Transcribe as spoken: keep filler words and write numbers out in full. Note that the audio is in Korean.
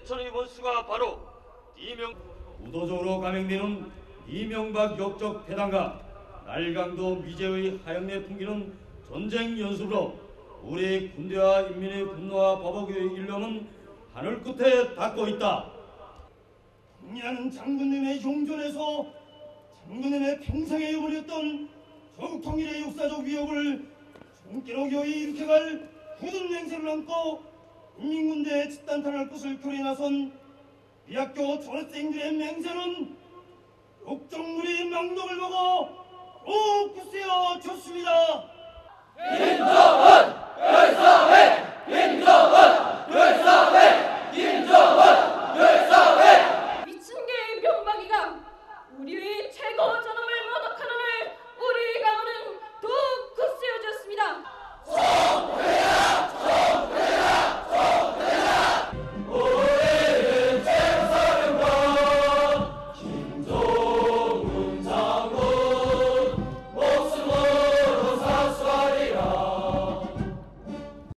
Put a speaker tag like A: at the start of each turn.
A: 오천의 원수가 바로 이명
B: 우도적으로 감행되는 이명박 역적 패단과 날강도 미제의 하영내 풍기는 전쟁 연습으로 우리 군대와 인민의 분노와 보복의 일념은 하늘 끝에 닿고 있다.
C: 승리하는 장군님의 용존에서 장군님의 평생에 이어버렸던 조국 통일의 역사적 위협을 총기로 기어이 일으켜갈 굳은 맹세를 안고 인민군대에 집단탄할 것을 결에 나선 이 학교 졸업생들의 맹세는 역적물이 망독을 보고 꼭 굳세어졌습니다.
D: 김정은 결사회! 김정은 결사회! 김정은